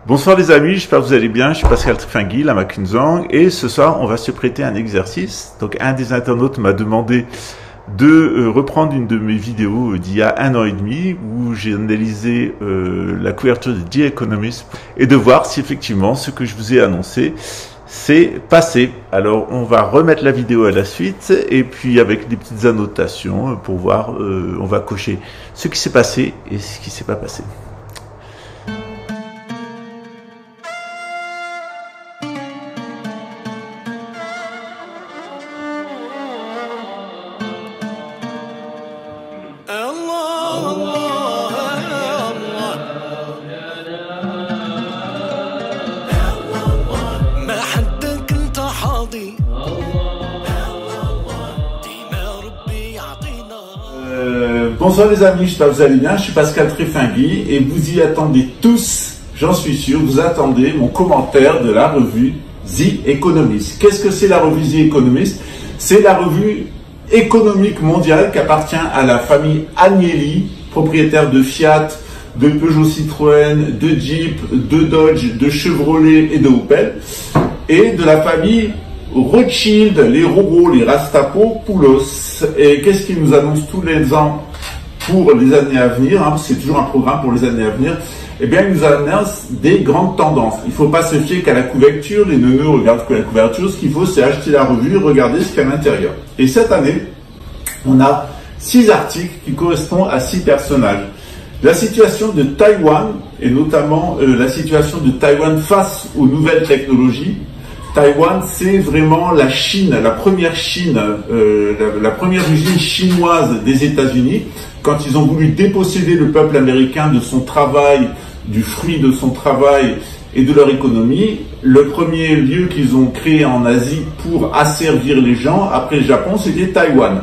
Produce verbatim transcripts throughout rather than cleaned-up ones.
Bonsoir les amis, j'espère que vous allez bien, je suis Pascal Trifangui, la Macunzang, et ce soir on va se prêter à un exercice. Donc un des internautes m'a demandé de euh, reprendre une de mes vidéos d'il y a un an et demi où j'ai analysé euh, la couverture de The Economist et de voir si effectivement ce que je vous ai annoncé c'est passé. Alors on va remettre la vidéo à la suite et puis avec des petites annotations pour voir, euh, on va cocher ce qui s'est passé et ce qui s'est pas passé. Euh, bonsoir les amis, j'espère que vous allez bien, je suis Pascal Trifangui et vous y attendez tous, j'en suis sûr, vous attendez mon commentaire de la revue The Economist. Qu'est-ce que c'est la revue The Economist? C'est la revue économique mondiale qui appartient à la famille Agnelli, propriétaire de Fiat, de Peugeot Citroën, de Jeep, de Dodge, de Chevrolet et de Opel, et de la famille Rothschild, les Rogos, les Rastapopoulos. Et qu'est-ce qu'ils nous annoncent tous les ans pour les années à venir, hein, c'est toujours un programme pour les années à venir. Eh bien, ils nous annoncent des grandes tendances. Il ne faut pas se fier qu'à la couverture, les neuneux regardent que la couverture, ce qu'il faut c'est acheter la revue et regarder ce qu'il y a à l'intérieur. Et cette année, on a six articles qui correspondent à six personnages. La situation de Taïwan, et notamment euh, la situation de Taïwan face aux nouvelles technologies. Taïwan, c'est vraiment la Chine, la première Chine, euh, la, la première usine chinoise des États-Unis. Quand ils ont voulu déposséder le peuple américain de son travail, du fruit de son travail et de leur économie, le premier lieu qu'ils ont créé en Asie pour asservir les gens, après le Japon, c'était Taïwan.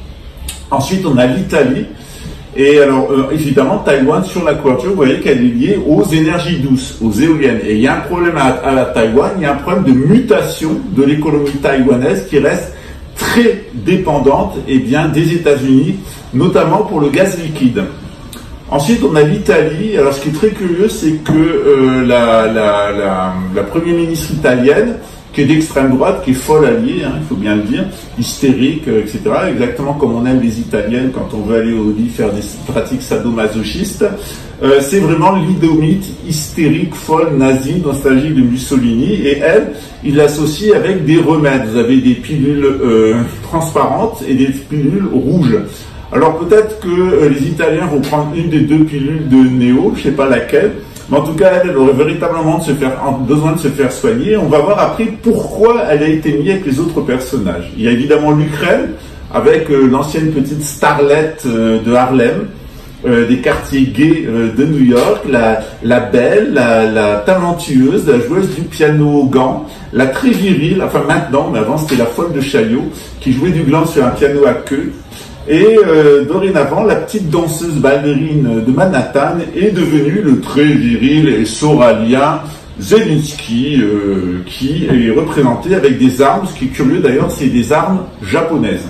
Ensuite, on a l'Italie. Et alors, euh, évidemment, Taïwan, sur la couverture, vous voyez qu'elle est liée aux énergies douces, aux éoliennes. Et il y a un problème à, à la Taïwan, il y a un problème de mutation de l'économie taïwanaise qui reste très dépendante eh bien, des États-Unis, notamment pour le gaz liquide. Ensuite, on a l'Italie. Alors, ce qui est très curieux, c'est que euh, la, la, la, la première ministre italienne, qui est d'extrême droite, qui est folle alliée, hein, il faut bien le dire, hystérique, euh, et cetera, exactement comme on aime les Italiennes quand on veut aller au lit faire des pratiques sadomasochistes, euh, c'est vraiment l'idomite hystérique, folle, nazie, nostalgique de Mussolini, et elle, il l'associe avec des remèdes. Vous avez des pilules euh, transparentes et des pilules rouges. Alors peut-être que euh, les Italiens vont prendre une des deux pilules de Néo, je sais pas laquelle, mais en tout cas, elle, elle aurait véritablement de se faire, besoin de se faire soigner. On va voir après pourquoi elle a été mise avec les autres personnages. Il y a évidemment l'Ukraine, avec euh, l'ancienne petite starlette euh, de Harlem, euh, des quartiers gays euh, de New York, la, la belle, la, la talentueuse, la joueuse du piano gant, la très virile, enfin maintenant, mais avant c'était la folle de Chaillot, qui jouait du gland sur un piano à queue. Et euh, dorénavant, la petite danseuse ballerine de Manhattan est devenue le très viril et sauralien Zelensky, euh, qui est représenté avec des armes. Ce qui est curieux d'ailleurs, c'est des armes japonaises.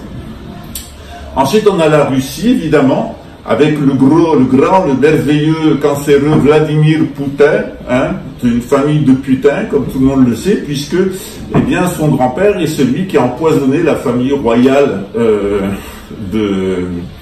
Ensuite, on a la Russie, évidemment, avec le gros, le grand, le merveilleux, cancéreux Vladimir Poutine, hein, une famille de putains, comme tout le monde le sait, puisque, eh bien, son grand-père est celui qui a empoisonné la famille royale euh, de,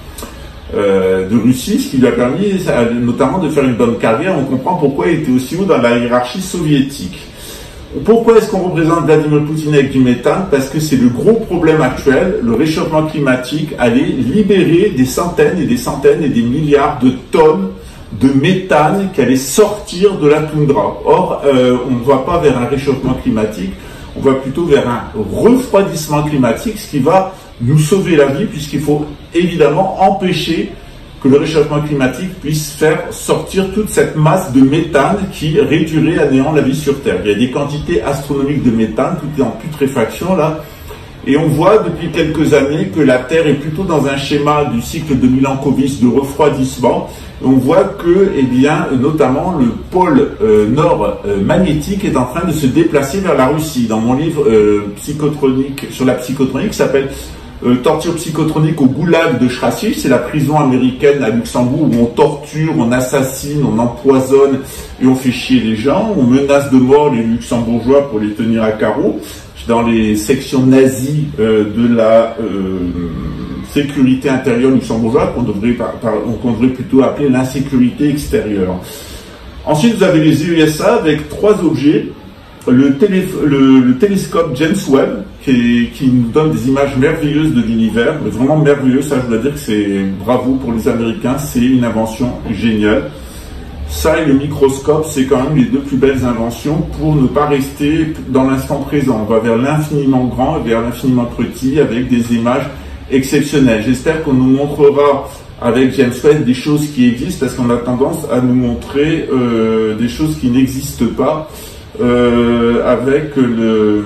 euh, de Russie, ce qui lui a permis notamment de faire une bonne carrière. On comprend pourquoi il était aussi haut dans la hiérarchie soviétique. Pourquoi est-ce qu'on représente Vladimir Poutine avec du méthane? Parce que c'est le gros problème actuel, le réchauffement climatique allait libérer des centaines et des centaines et des milliards de tonnes de méthane qui allait sortir de la toundra. Or, euh, on ne va pas vers un réchauffement climatique, on va plutôt vers un refroidissement climatique, ce qui va nous sauver la vie, puisqu'il faut évidemment empêcher que le réchauffement climatique puisse faire sortir toute cette masse de méthane qui réduirait à néant la vie sur Terre. Il y a des quantités astronomiques de méthane, tout est en putréfaction là, et on voit depuis quelques années que la Terre est plutôt dans un schéma du cycle de Milankovitch de refroidissement. Et on voit que, eh bien, notamment le pôle euh, nord euh, magnétique est en train de se déplacer vers la Russie. Dans mon livre euh, psychotronique sur la psychotronique, qui s'appelle Euh, torture psychotronique au goulag de Strassi, c'est la prison américaine à Luxembourg où on torture, on assassine, on empoisonne et on fait chier les gens. On menace de mort les luxembourgeois pour les tenir à carreau. Dans les sections nazies euh, de la euh, sécurité intérieure luxembourgeoise, qu'on devrait, qu'on devrait plutôt appeler l'insécurité extérieure. Ensuite, vous avez les U S A avec trois objets. Le, télé, le, le télescope James Webb, qui, est, qui nous donne des images merveilleuses de l'univers, mais vraiment merveilleux, ça je dois dire que c'est bravo pour les Américains, c'est une invention géniale. Ça et le microscope, c'est quand même les deux plus belles inventions pour ne pas rester dans l'instant présent. On va vers l'infiniment grand et vers l'infiniment petit avec des images exceptionnelles. J'espère qu'on nous montrera avec James Webb des choses qui existent, parce qu'on a tendance à nous montrer euh, des choses qui n'existent pas euh, avec le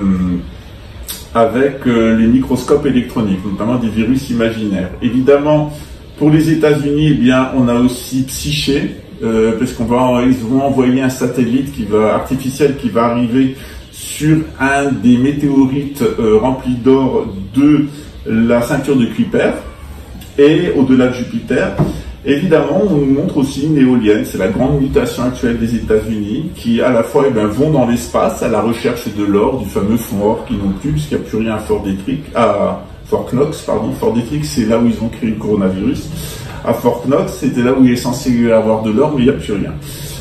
avec euh, les microscopes électroniques, notamment des virus imaginaires. Évidemment, pour les États-Unis, eh bien, on a aussi Psyché. Euh, parce qu'on va, ils vont envoyer un satellite qui va, artificiel qui va arriver sur un des météorites euh, remplis d'or de la ceinture de Kuiper et au-delà de Jupiter. Évidemment, on nous montre aussi une éolienne, c'est la grande mutation actuelle des États-Unis, qui à la fois eh bien, vont dans l'espace à la recherche de l'or, du fameux fonds or qu'ils n'ont plus, puisqu'il n'y a plus rien à Fort Detrick, à Fort Knox, pardon. Fort Detrick, c'est là où ils ont créé le coronavirus. À Fort Knox, c'était là où il est censé y avoir de l'or, mais il n'y a plus rien.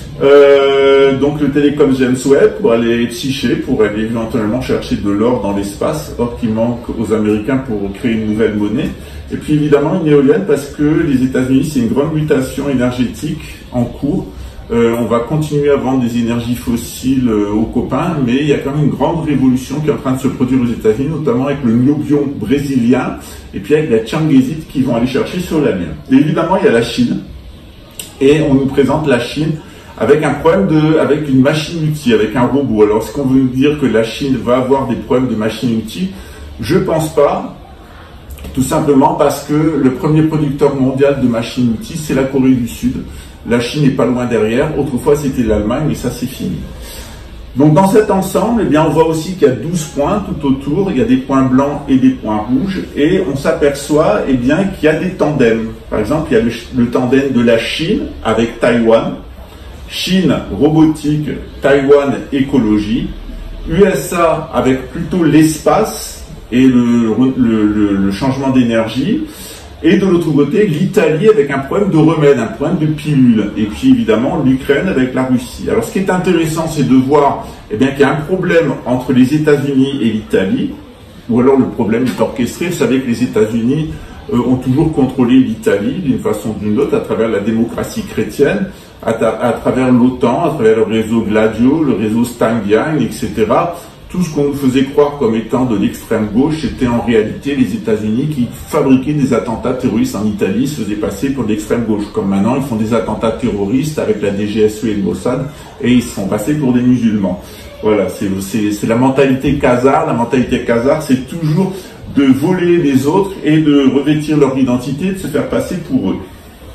Euh, donc le télécom James Webb pour aller Psyché, pour aller éventuellement chercher de l'or dans l'espace, or qui manque aux Américains pour créer une nouvelle monnaie. Et puis évidemment une éolienne parce que les États-Unis, c'est une grande mutation énergétique en cours. Euh, on va continuer à vendre des énergies fossiles euh, aux copains, mais il y a quand même une grande révolution qui est en train de se produire aux États-Unis, notamment avec le niobium brésilien et puis avec la tchangésite qui vont aller chercher sur la Lune. Et évidemment, il y a la Chine, et on nous présente la Chine avec un problème de, avec une machine-outil, avec un robot. Alors, est-ce qu'on veut nous dire que la Chine va avoir des problèmes de machine-outil? Je pense pas. Tout simplement parce que le premier producteur mondial de machines-outils, c'est la Corée du Sud. La Chine n'est pas loin derrière. Autrefois, c'était l'Allemagne, mais ça, c'est fini. Donc, dans cet ensemble, eh bien, on voit aussi qu'il y a douze points tout autour. Il y a des points blancs et des points rouges. Et on s'aperçoit, eh bien, qu'il y a des tandems. Par exemple, il y a le, le tandem de la Chine avec Taïwan. Chine, robotique, Taïwan, écologie. U S A avec plutôt l'espace et le, le, le, le changement d'énergie. Et de l'autre côté, l'Italie avec un problème de remède, un problème de pilule. Et puis évidemment, l'Ukraine avec la Russie. Alors ce qui est intéressant, c'est de voir eh bien, qu'il y a un problème entre les États-Unis et l'Italie, ou alors le problème est orchestré. Vous savez que les États-Unis euh, ont toujours contrôlé l'Italie d'une façon ou d'une autre à travers la démocratie chrétienne, à, à travers l'OTAN, à travers le réseau Gladio, le réseau Steinbian, et cetera. Tout ce qu'on nous faisait croire comme étant de l'extrême gauche, c'était en réalité les États-Unis qui fabriquaient des attentats terroristes en Italie, se faisaient passer pour l'extrême gauche. Comme maintenant, ils font des attentats terroristes avec la D G S E et le Mossad, et ils se font passer pour des musulmans. Voilà, c'est la mentalité khazare. La mentalité khazare, c'est toujours de voler les autres et de revêtir leur identité, de se faire passer pour eux.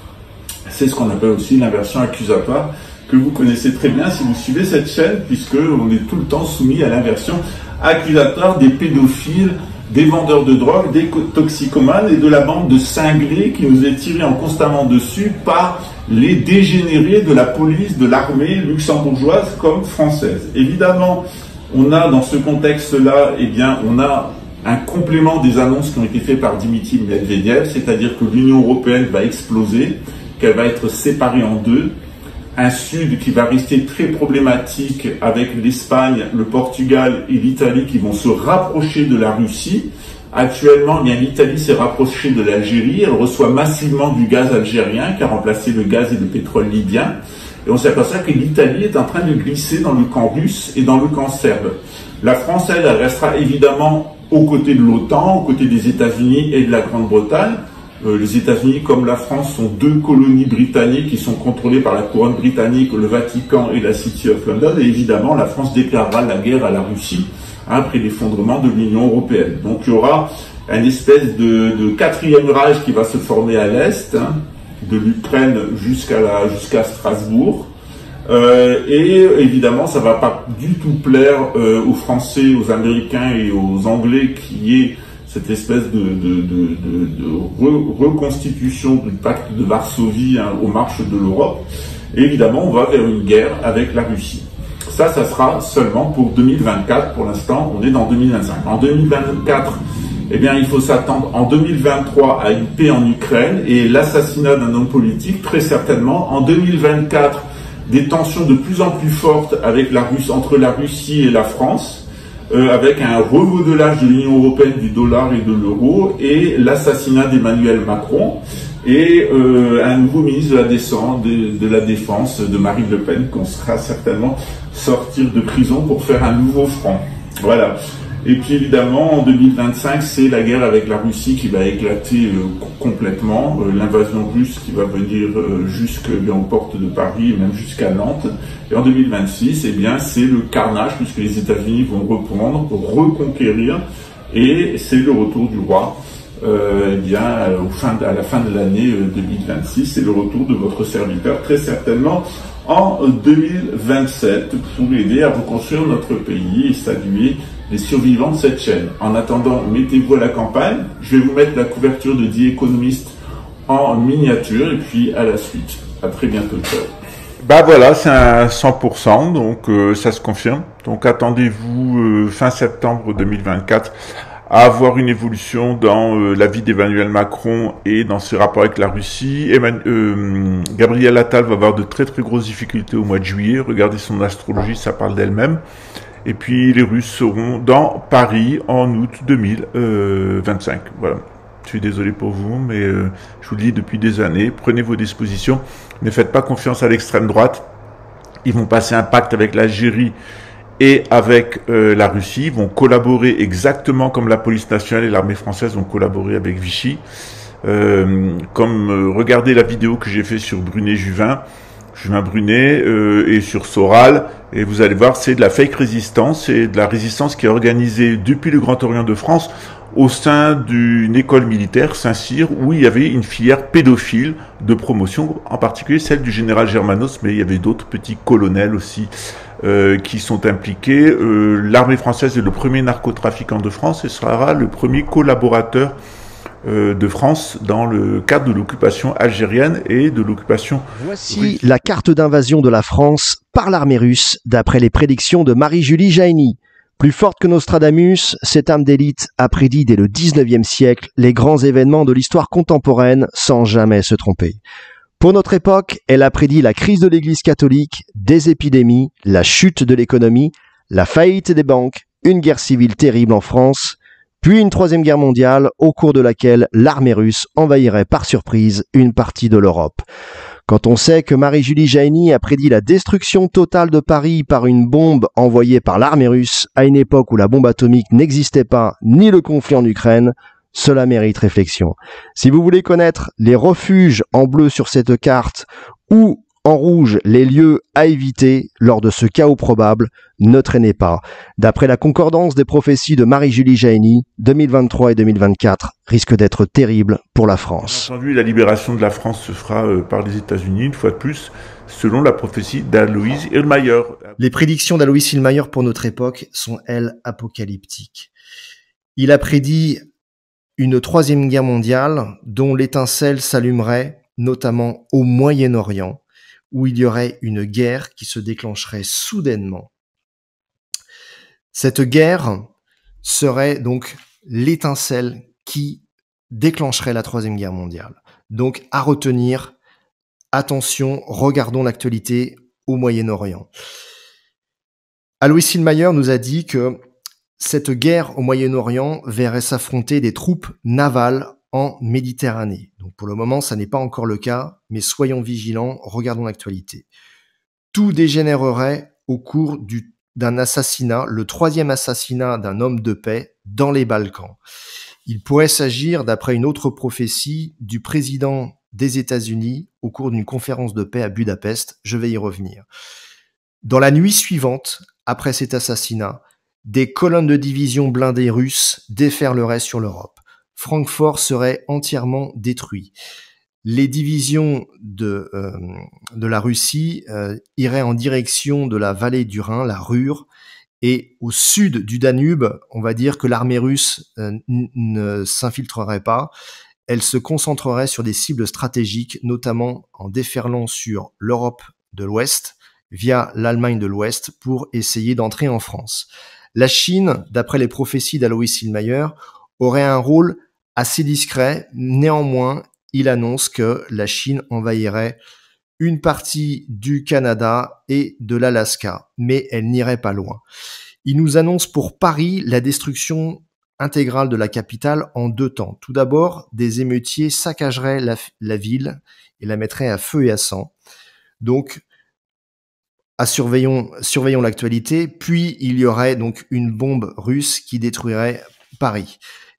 C'est ce qu'on appelle aussi l'inversion accusatoire, que vous connaissez très bien si vous suivez cette chaîne, puisque on est tout le temps soumis à l'inversion accusatoire des pédophiles, des vendeurs de drogue, des toxicomanes et de la bande de cinglés qui nous est tirée en constamment dessus par les dégénérés de la police, de l'armée luxembourgeoise comme française. Évidemment, on a dans ce contexte-là, eh bien, on a un complément des annonces qui ont été faites par Dimitri Medvedev, c'est-à-dire que l'Union européenne va exploser, qu'elle va être séparée en deux. Un Sud qui va rester très problématique avec l'Espagne, le Portugal et l'Italie qui vont se rapprocher de la Russie. Actuellement, bien l'Italie s'est rapprochée de l'Algérie, elle reçoit massivement du gaz algérien qui a remplacé le gaz et le pétrole libyen. Et on s'aperçoit que l'Italie est en train de glisser dans le camp russe et dans le camp serbe. La France, elle, elle restera évidemment aux côtés de l'OTAN, aux côtés des États-Unis et de la Grande-Bretagne. Euh, les États-Unis, comme la France, sont deux colonies britanniques qui sont contrôlées par la couronne britannique, le Vatican et la City of London. Et évidemment, la France déclarera la guerre à la Russie hein, après l'effondrement de l'Union européenne. Donc il y aura une espèce de, de quatrième Reich qui va se former à l'Est, hein, de l'Ukraine jusqu'à la, jusqu'à Strasbourg. Euh, et évidemment, ça va pas du tout plaire euh, aux Français, aux Américains et aux Anglais qui est cette espèce de, de, de, de, de re, reconstitution du pacte de Varsovie hein, aux marches de l'Europe. Et évidemment, on va vers une guerre avec la Russie. Ça, ça sera seulement pour deux mille vingt-quatre. Pour l'instant, on est dans deux mille vingt-cinq. En deux mille vingt-quatre, eh bien, il faut s'attendre en deux mille vingt-trois à une paix en Ukraine et l'assassinat d'un homme politique, très certainement. En deux mille vingt-quatre, des tensions de plus en plus fortes avec la Russie, entre la Russie et la France, euh, avec un remodelage de l'Union européenne du dollar et de l'euro et l'assassinat d'Emmanuel Macron et euh, un nouveau ministre de la, Défense, de, de la Défense de Marine Le Pen qu'on sera certainement sortir de prison pour faire un nouveau front. Voilà. Et puis évidemment, en deux mille vingt-cinq, c'est la guerre avec la Russie qui va éclater euh, complètement, euh, l'invasion russe qui va venir euh, jusque bien aux portes de Paris, même jusqu'à Nantes. Et en deux mille vingt-six, eh bien, c'est le carnage puisque les États-Unis vont reprendre, reconquérir, et c'est le retour du roi. Euh, eh bien, au fin de, à la fin de l'année euh, deux mille vingt-six, c'est le retour de votre serviteur, très certainement en deux mille vingt-sept, pour aider à reconstruire notre pays et saluer les survivants de cette chaîne. En attendant, mettez-vous à la campagne. Je vais vous mettre la couverture de The Economist en miniature et puis à la suite. À très bientôt. Ciao. Bah voilà, c'est un cent pour cent, donc euh, ça se confirme. Donc attendez-vous euh, fin septembre deux mille vingt-quatre à avoir une évolution dans euh, la vie d'Emmanuel Macron et dans ses rapports avec la Russie. Emmanuel, euh, Gabriel Attal va avoir de très très grosses difficultés au mois de juillet. Regardez son astrologie, ça parle d'elle-même. Et puis les Russes seront dans Paris en août deux mille vingt-cinq. Voilà. Je suis désolé pour vous, mais euh, je vous le dis depuis des années, prenez vos dispositions. Ne faites pas confiance à l'extrême droite. Ils vont passer un pacte avec l'Algérie et avec euh, la Russie, ils vont collaborer exactement comme la police nationale et l'armée française ont collaboré avec Vichy. Euh, comme euh, regardez la vidéo que j'ai fait sur Brunet-Juvin, Juvin Brunet euh, et sur Soral, et vous allez voir, c'est de la fake résistance, c'est de la résistance qui est organisée depuis le Grand Orient de France au sein d'une école militaire, Saint-Cyr, où il y avait une filière pédophile de promotion, en particulier celle du général Germanos, mais il y avait d'autres petits colonels aussi euh, qui sont impliqués. Euh, L'armée française est le premier narcotrafiquant de France et sera le premier collaborateur euh, de France dans le cadre de l'occupation algérienne et de l'occupation Voici russe. La carte d'invasion de la France par l'armée russe, d'après les prédictions de Marie-Julie Jaïni. Plus forte que Nostradamus, cette âme d'élite a prédit dès le dix-neuvième siècle les grands événements de l'histoire contemporaine sans jamais se tromper. Pour notre époque, elle a prédit la crise de l'Église catholique, des épidémies, la chute de l'économie, la faillite des banques, une guerre civile terrible en France, puis une troisième guerre mondiale au cours de laquelle l'armée russe envahirait par surprise une partie de l'Europe. Quand on sait que Marie-Julie Jaïni a prédit la destruction totale de Paris par une bombe envoyée par l'armée russe à une époque où la bombe atomique n'existait pas, ni le conflit en Ukraine, cela mérite réflexion. Si vous voulez connaître les refuges en bleu sur cette carte ou en rouge les lieux à éviter lors de ce chaos probable, ne traînez pas. D'après la concordance des prophéties de Marie-Julie Jaïni, deux mille vingt-trois et deux mille vingt-quatre risquent d'être terribles pour la France. Bien entendu, la libération de la France se fera euh, par les États-Unis, une fois de plus, selon la prophétie d'Aloïs Hillmayer. Les prédictions d'Aloïs Hillmayer pour notre époque sont, elles, apocalyptiques. Il a prédit une troisième guerre mondiale dont l'étincelle s'allumerait notamment au Moyen-Orient, où il y aurait une guerre qui se déclencherait soudainement. Cette guerre serait donc l'étincelle qui déclencherait la troisième guerre mondiale. Donc à retenir, attention, regardons l'actualité au Moyen-Orient. Alois Hillmayer nous a dit que cette guerre au Moyen-Orient verrait s'affronter des troupes navales en Méditerranée. Donc pour le moment, ça n'est pas encore le cas, mais soyons vigilants, regardons l'actualité. Tout dégénérerait au cours du, d'un assassinat, le troisième assassinat d'un homme de paix dans les Balkans. Il pourrait s'agir, d'après une autre prophétie, du président des États-Unis au cours d'une conférence de paix à Budapest. Je vais y revenir. Dans la nuit suivante, après cet assassinat, des colonnes de division blindées russes déferleraient sur l'Europe. Francfort serait entièrement détruit. Les divisions de, euh, de la Russie euh, iraient en direction de la vallée du Rhin, la Ruhr, Et au sud du Danube, on va dire que l'armée russe euh, ne s'infiltrerait pas. Elle se concentrerait sur des cibles stratégiques, notamment en déferlant sur l'Europe de l'Ouest via l'Allemagne de l'Ouest pour essayer d'entrer en France. La Chine, d'après les prophéties d'Alois Hillmeyer, aurait un rôle assez discret. Néanmoins, il annonce que la Chine envahirait une partie du Canada et de l'Alaska, mais elle n'irait pas loin. Il nous annonce pour Paris la destruction intégrale de la capitale en deux temps. Tout d'abord, des émeutiers saccageraient la, la ville et la mettraient à feu et à sang. Donc, à surveillons, surveillons l'actualité. Puis, il y aurait donc une bombe russe qui détruirait Paris.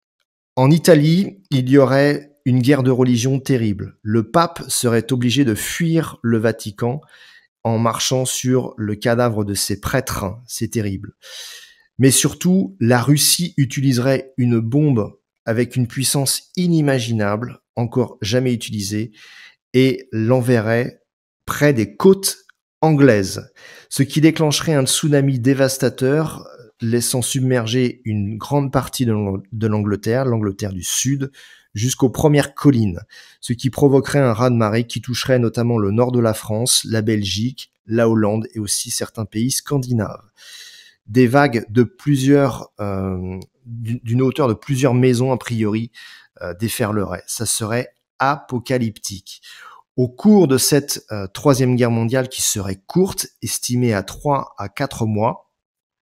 En Italie, il y aurait une guerre de religion terrible. Le pape serait obligé de fuir le Vatican en marchant sur le cadavre de ses prêtres. C'est terrible. Mais surtout, la Russie utiliserait une bombe avec une puissance inimaginable, encore jamais utilisée, et l'enverrait près des côtes anglaises, ce qui déclencherait un tsunami dévastateur, laissant submerger une grande partie de l'Angleterre, l'Angleterre du Sud, jusqu'aux premières collines, ce qui provoquerait un raz-de-marée qui toucherait notamment le nord de la France, la Belgique, la Hollande et aussi certains pays scandinaves. Des vagues de plusieurs, euh, d'une hauteur de plusieurs maisons a priori, euh, déferleraient. Ça serait apocalyptique. Au cours de cette euh, troisième guerre mondiale qui serait courte, estimée à trois à quatre mois,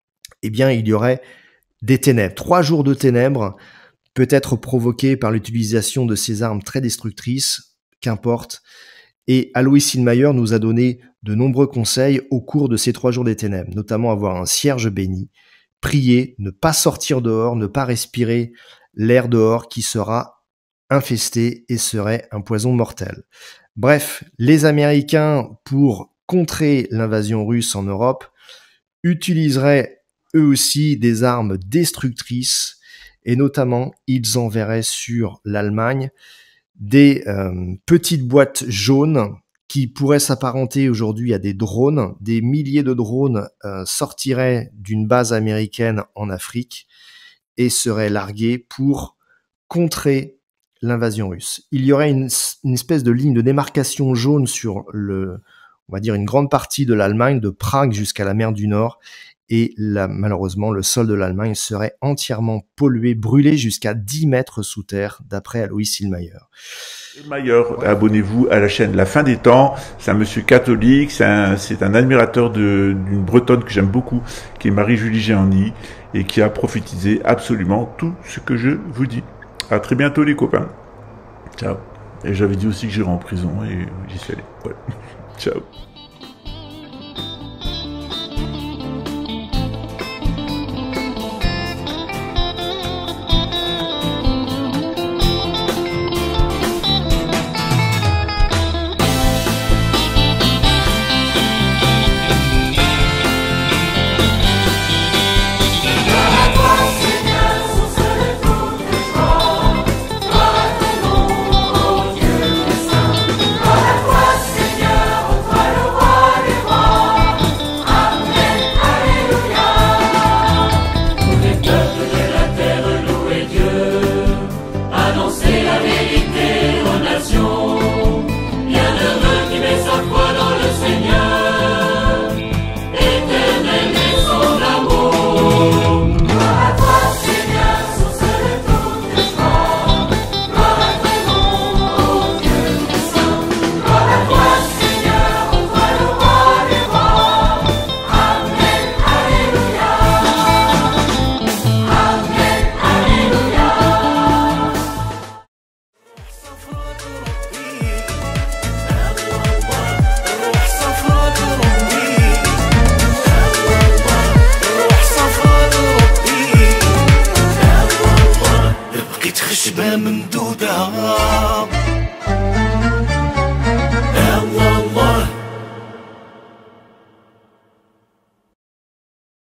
eh bien, il y aurait des ténèbres. Trois jours de ténèbres, peut être provoqués par l'utilisation de ces armes très destructrices, qu'importe. Et Alois Hillmeyer nous a donné de nombreux conseils au cours de ces trois jours des ténèbres, notamment avoir un cierge béni, prier, ne pas sortir dehors, ne pas respirer l'air dehors qui sera infesté et serait un poison mortel. Bref, les Américains, pour contrer l'invasion russe en Europe, utiliseraient eux aussi des armes destructrices et notamment ils enverraient sur l'Allemagne des euh, petites boîtes jaunes qui pourraient s'apparenter aujourd'hui à des drones. Des milliers de drones euh, sortiraient d'une base américaine en Afrique et seraient largués pour contrer l'invasion russe. Il y aurait une, une espèce de ligne de démarcation jaune sur le, on va dire une grande partie de l'Allemagne, de Prague jusqu'à la mer du Nord, et là, malheureusement, le sol de l'Allemagne serait entièrement pollué, brûlé jusqu'à dix mètres sous terre, d'après Alois Hillmeyer. Hillmeyer, ouais. Abonnez-vous à la chaîne La Fin des Temps. C'est un monsieur catholique, c'est un, c'est un admirateur de, d'une Bretonne que j'aime beaucoup, qui est Marie-Julie Jahenny, et qui a prophétisé absolument tout ce que je vous dis. À très bientôt les copains. Ciao. Et j'avais dit aussi que j'irais en prison, et j'y suis allé. Ouais. Ciao.